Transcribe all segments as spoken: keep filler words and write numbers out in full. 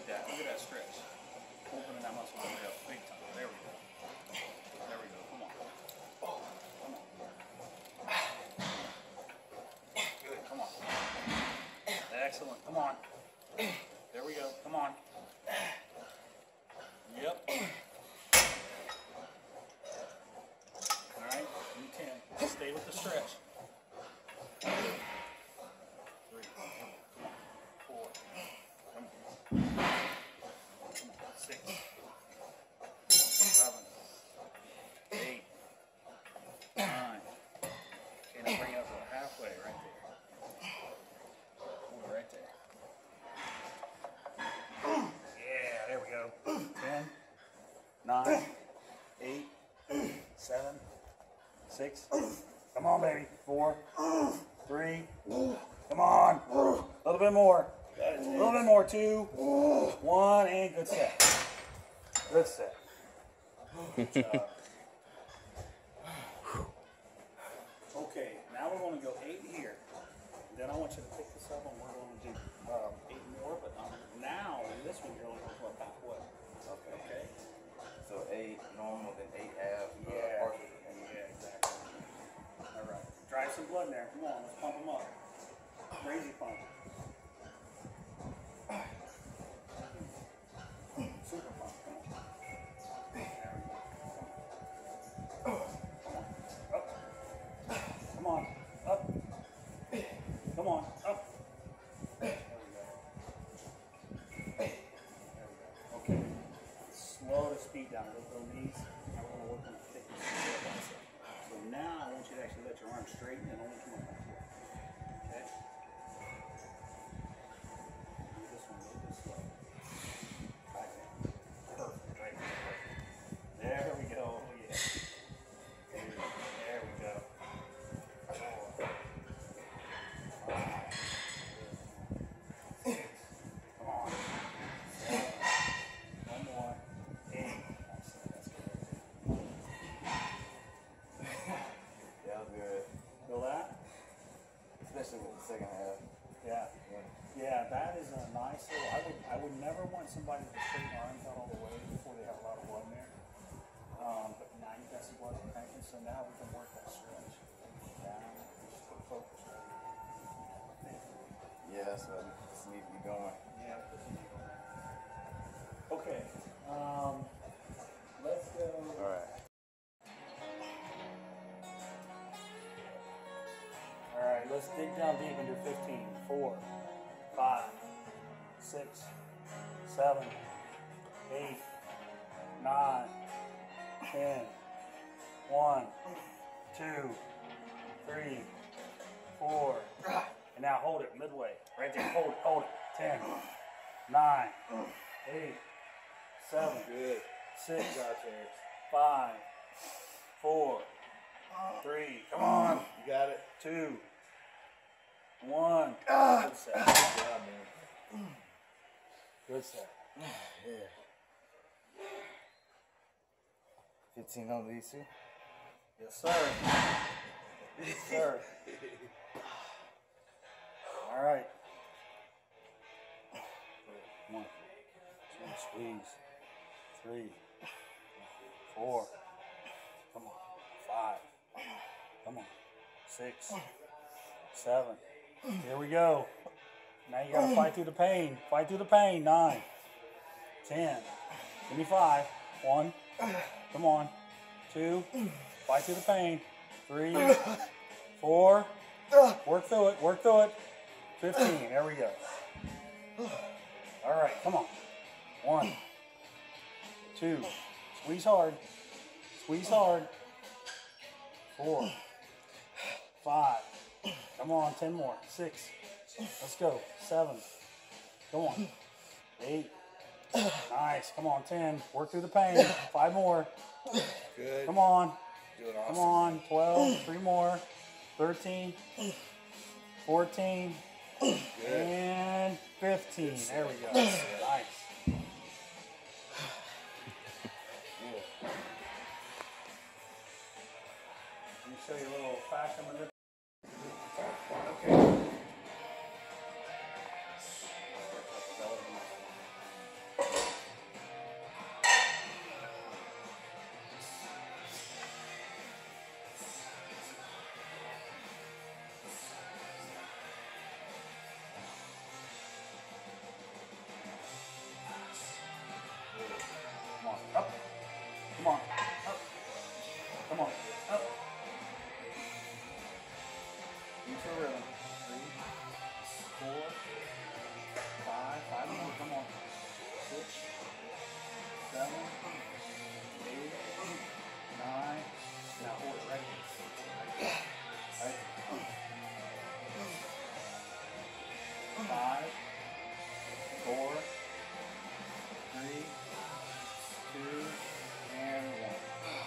that. Look at that stretch. Opening that muscle way up big time. There we go. There we go. Come on. Come on. Good. Come on. Excellent. Come on. There we go. Come on. Yep. All right. Do ten. Stay with the stretch. Three. Come on. Four. Come on. Come on. Six. Seven. Eight. Nine. Okay, now bring it up to halfway right there. Ooh, right there. Yeah, there we go. Ten. Nine. Eight. Seven. Six. Come on, baby. Four. Three. Come on. A little bit more. A little bit more. Two. One. And good set. Good set. Good job. Okay, now we're going to go eight here. Then I want you to pick this up and we're going to do um, eight more. But um, now, in this one, you're only going to go about what? Okay. Okay. So eight normal, then eight half. Yeah. Uh, partial. Yeah, exactly. All right. Drive some blood in there. Come on, let's pump them up. Crazy pump. Super pump. Come on. There we go. Come on. Up. Come on. Up. There we go. There we go. Okay. Slow the speed down. Look at those knees. I want to work on the thickness of the bicep. So now I want you to actually let your arms straighten and only come up like this. Okay? Do this one a little bit slow. Right there. Perfect. Right there. There we go. Oh, yeah. There we go. There we go. Four. Five. Six. Come on. Seven. One more. Eight. That's good. Yeah, that was good. Feel that? Especially with the second half. Yeah. Yeah. Yeah, that is a nice little, I would, I would never want somebody to straighten their arms out all the way before they have a lot of blood in there. Um, but now you've got some blood cranking, so now we can work that stretch. Down, just put focus right here. Yeah, that's what this needs to be going. Yeah. Okay. Um, let's go. All right. All right, let's dig down deep and do fifteen. Four, five, six, seven, eight, nine, ten, one, two, three, four. And now hold it midway. Right there. Hold it. Hold it. Ten, nine, eight, seven, Good. six, five, four, three. Come on. You got it. Two, one. Good set. Good job, man. Good set. Yeah. fifteen on these two. Yes, sir. Yes, sir. All right. One, two, squeeze. Three, four. Come on. Five. Come on. Six, seven. Here we go. Now you gotta fight through the pain. Fight through the pain. Nine, ten. Give me five. One. Come on. Two. Fight through the pain. Three, four. Work through it. Work through it. Fifteen. There we go. All right. Come on. One, two. Squeeze hard. Squeeze hard. Four. Five. Come on, ten more. Six. Let's go. Seven. Come on. Eight. Nice. Come on, ten. Work through the pain. Five more. Good. Come on. Doing awesome. Come on. Twelve. Three more. Thirteen. Fourteen. Good. And fifteen. There we go. Nice. Let me show you a little fashion manipulation. Okay. Come on. Up. Into a rhythm. Three, four, five, five more. Come on. Six, seven, eight, nine. Now hold it right here. Right. Five, four, three, two, and one.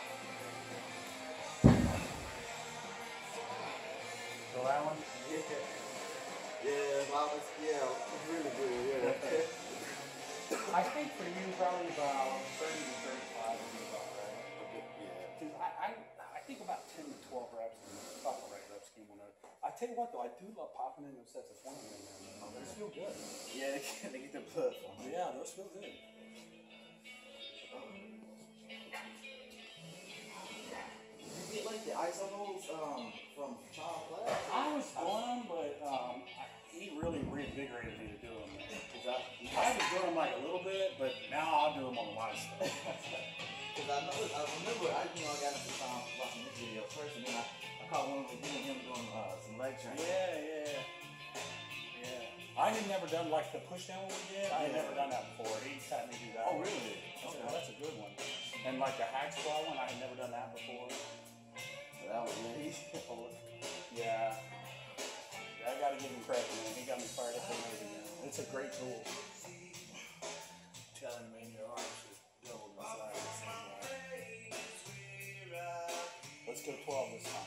So that one? Yeah. Yeah, well, it's, yeah, it's really good, yeah. I think for you, probably about thirty to thirty-five would be about right. Yeah. Because I, I, I think about ten to twelve reps is about the right rep scheme on that. I tell you what, though, I do love popping in those sets of twenty in there. Oh, those feel good. Yeah, they get, they get the blood from it. Yeah, those feel good. Did you get like the ice on those um, from Child Class? I was doing them, but um, I, he really reinvigorated me to do them. Cause I, I was doing them like a little bit, but now I'll do them on a lot of stuff. Cause I know, I remember, I you know I got into time watching this video first, and then I, I caught one of the video of him doing uh, some leg training. Yeah, yeah, yeah. I had never done like the push down what we did. I had Yeah. never done that before. He had me do that. Oh really? I said, oh, that's a good one. And like the hack squat one, I had never done that before. So that was really easy. Yeah. Yeah, I gotta give him credit, man. He got me fired up for it again. It's a great tool. Telling me your arms just double the size the same way. Let's go twelve this time.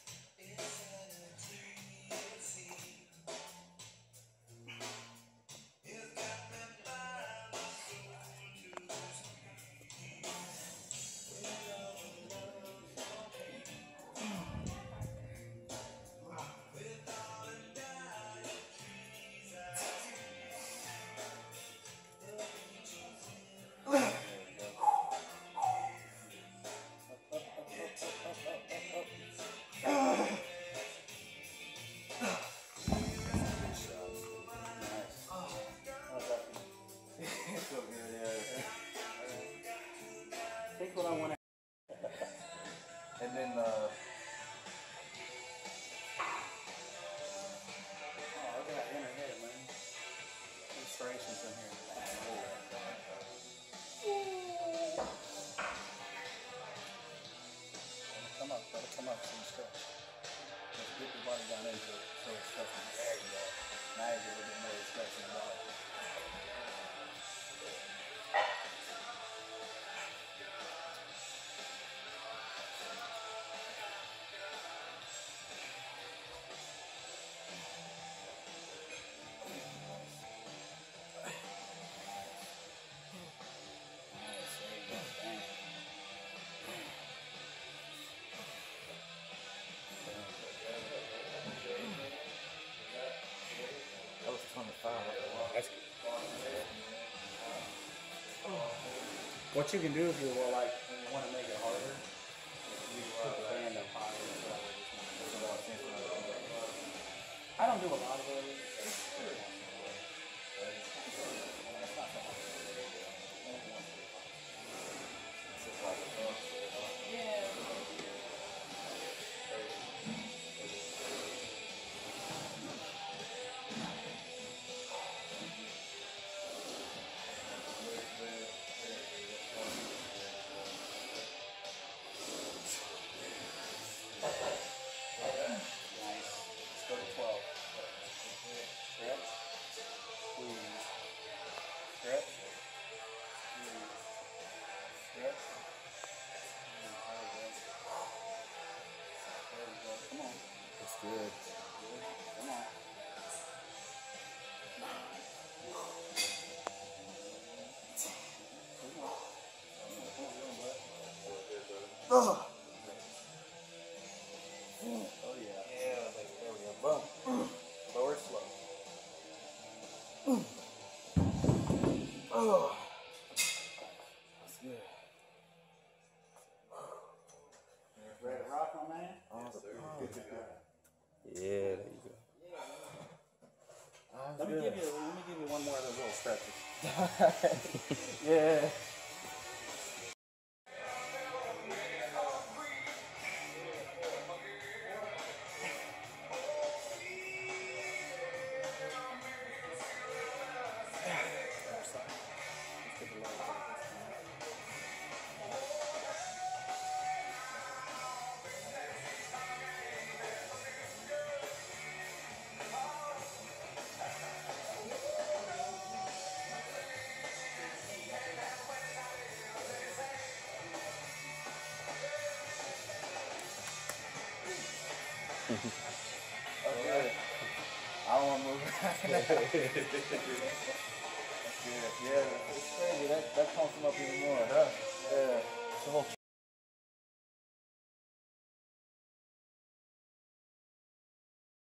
What I want to. And then uh, Oh, look at that inner head, man. Illustrations in here. Come up, brother. Come up, some stretch. Let's get the body down into it. So it's stretching. There you go. Now you get a little bit more stretch in the body. that was twenty-five. That's good. What you can do if you well, like when you want to make it harder, you put the band up higher. I don't do a lot of it. That's good. Come on. Oh. Oh yeah. Yeah, there we go. Boom. Slow or slow. Oh. That's good. Ready to rock, my man? Oh, Yes, sir. oh, Good to go. yeah, there you go. Oh, Let me good. give you. Let me give you one more of those little stretches. Yeah. Okay. I don't want to move. That's good. Yeah, it's crazy. That, that pumps him up even more. Yeah. Yeah. It's a little